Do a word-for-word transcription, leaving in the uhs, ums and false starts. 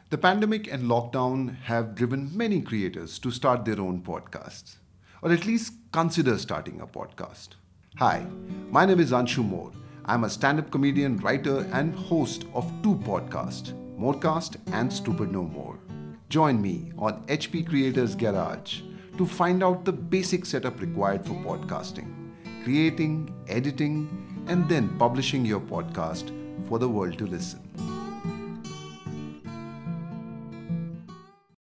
The pandemic and lockdown have driven many creators to start their own podcasts, or at least consider starting a podcast. Hi, my name is Anshu Mor. I'm a stand-up comedian, writer, and host of two podcasts, Morecast and Stupid No More. Join me on H P Creators Garage to find out the basic setup required for podcasting, creating, editing, and then publishing your podcast for the world to listen.